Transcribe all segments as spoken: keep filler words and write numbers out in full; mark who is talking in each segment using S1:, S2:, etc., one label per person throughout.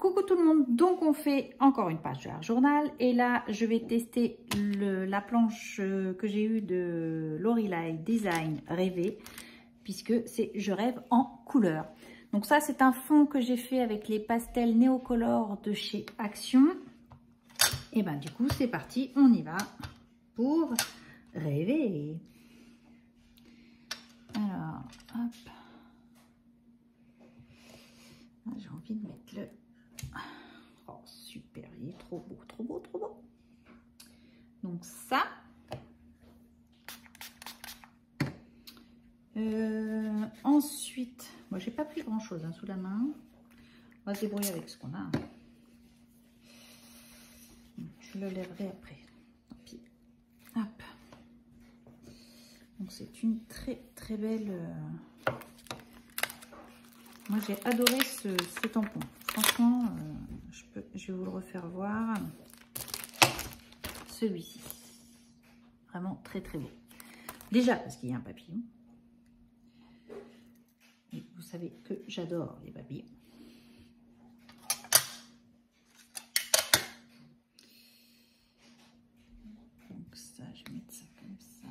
S1: Coucou tout le monde, donc on fait encore une page de Art Journal et là je vais tester le, la planche que j'ai eue de Lorelai Design Rêver puisque c'est Je rêve en couleur. Donc ça c'est un fond que j'ai fait avec les pastels Néocolor de chez Action. Et ben du coup c'est parti, on y va pour rêver. Alors hop, j'ai envie de mettre le... Oh, super, il est trop beau, trop beau, trop beau. Donc ça. Euh, ensuite, moi j'ai pas pris grand chose hein, sous la main. On va se débrouiller avec ce qu'on a. Je le lèverai après. Tant pis. Hop. Donc c'est une très très belle. Euh... Moi j'ai adoré ce, ce tampon. Franchement, euh, je, peux, je vais vous le refaire voir. Celui-ci. Vraiment très très beau. Déjà parce qu'il y a un papillon. Et vous savez que j'adore les papillons. Donc ça, je vais mettre ça comme ça.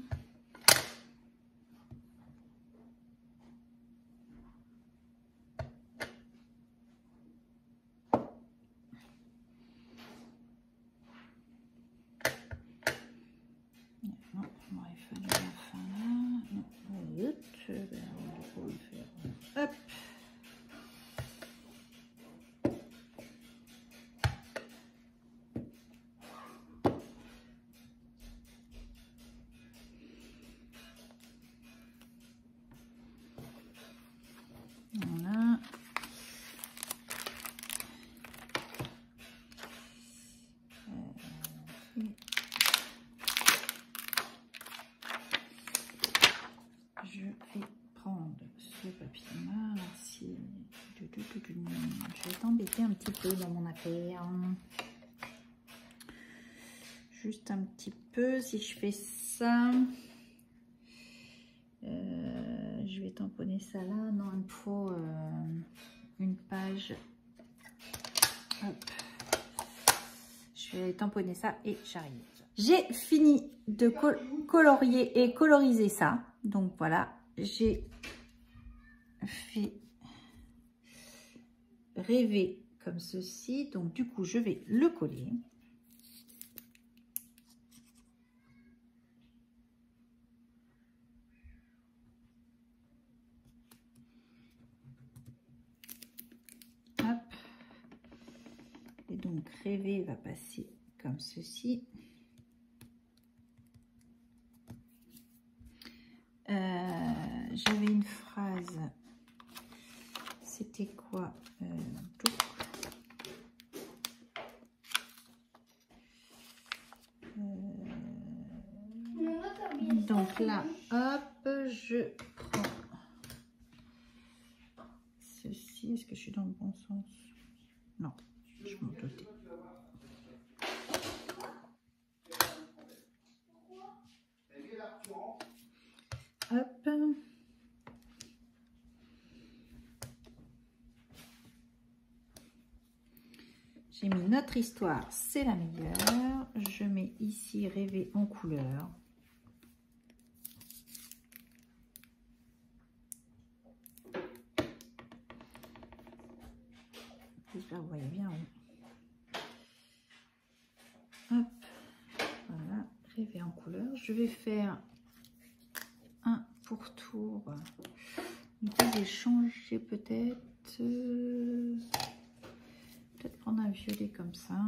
S1: Hop. Voilà. Euh, je vais prendre ce papier-là. Si... Je vais t'embêter un petit peu dans mon affaire. Juste un petit peu. Si je fais ça, euh, je vais tamponner ça là. Non, il me faut euh, une page. Hop. Je vais tamponner ça et j'arrive. J'ai fini de col colorier et coloriser ça. Donc voilà, j'ai fait rêver comme ceci. Donc du coup, je vais le coller. Hop. Et donc rêver va passer comme ceci. Euh, j'avais une phrase, c'était quoi euh, euh, donc là, hop, je prends ceci. Est-ce que je suis dans le bon sens? Non, je m'en doutais. Hop. J'ai mis notre histoire, c'est la meilleure. Je mets ici rêver en couleur. J'espère que vous voyez bien. Oui. Hop. Voilà, rêver en couleur. Je vais faire un pourtour. Du coup, j'ai changé peut-être. Euh, peut-être prendre un violet comme ça.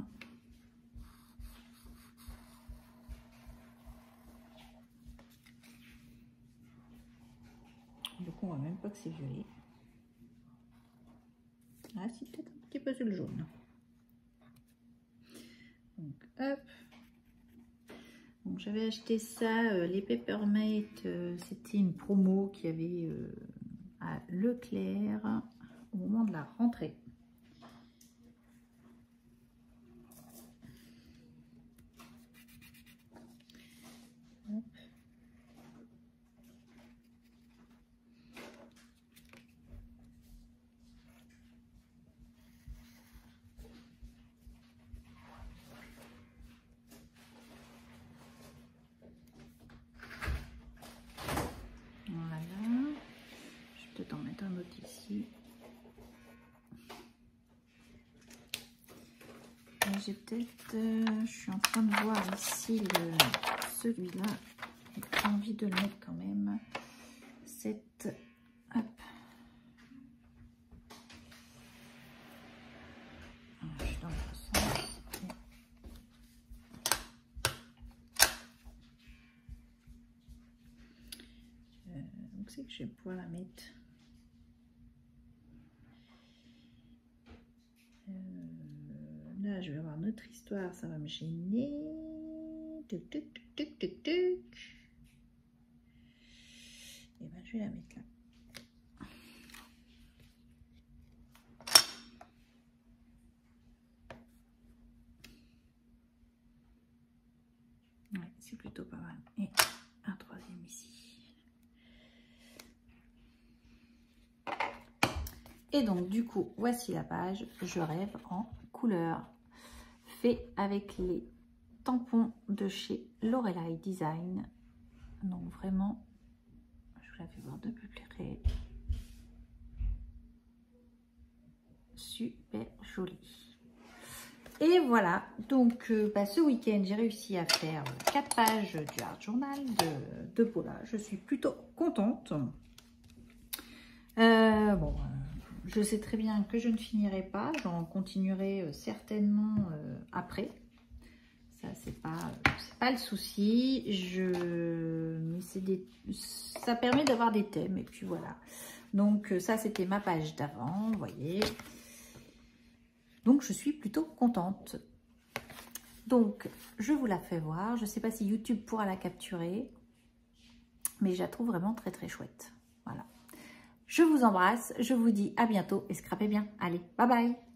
S1: Du coup, on voit même pas que c'est violet. Ah, si, peut-être un petit peu sur le jaune. Donc, hop. Donc, j'avais acheté ça, euh, les Peppermate. Euh, C'était une promo qu'il y avait euh, à Leclerc au moment de la rentrée. Hop. ici. J'ai peut-être, euh, je suis en train de voir ici le celui-là. J'ai envie de le mettre quand même. Cette, hop. Je suis dans le sens. Euh, donc c'est que je vais pouvoir la mettre. Euh, là, je vais avoir notre histoire, ça va me gêner. Tuc, tuc, tuc, tuc, tuc, tuc. Et ben, je vais la mettre là. Ouais, c'est plutôt pas mal. Et un troisième ici. Et donc, du coup, voici la page. Je rêve en couleur. Fait avec les tampons de chez Lorelei Design. Donc, vraiment, je vous la fais voir de plus près. Super joli. Et voilà, donc euh, bah, ce week-end, j'ai réussi à faire quatre pages du Art Journal de, de Paula. Je suis plutôt contente. Euh, bon, euh, je sais très bien que je ne finirai pas. J'en continuerai euh, certainement euh, après. Ça, c'est pas, c'est pas le souci. Je, mais c'est des, ça permet d'avoir des thèmes. Et puis voilà. Donc ça, c'était ma page d'avant, vous voyez. Donc, je suis plutôt contente. Donc, je vous la fais voir. Je ne sais pas si YouTube pourra la capturer. Mais je la trouve vraiment très, très chouette. Voilà. Je vous embrasse. Je vous dis à bientôt et scrapez bien. Allez, bye bye.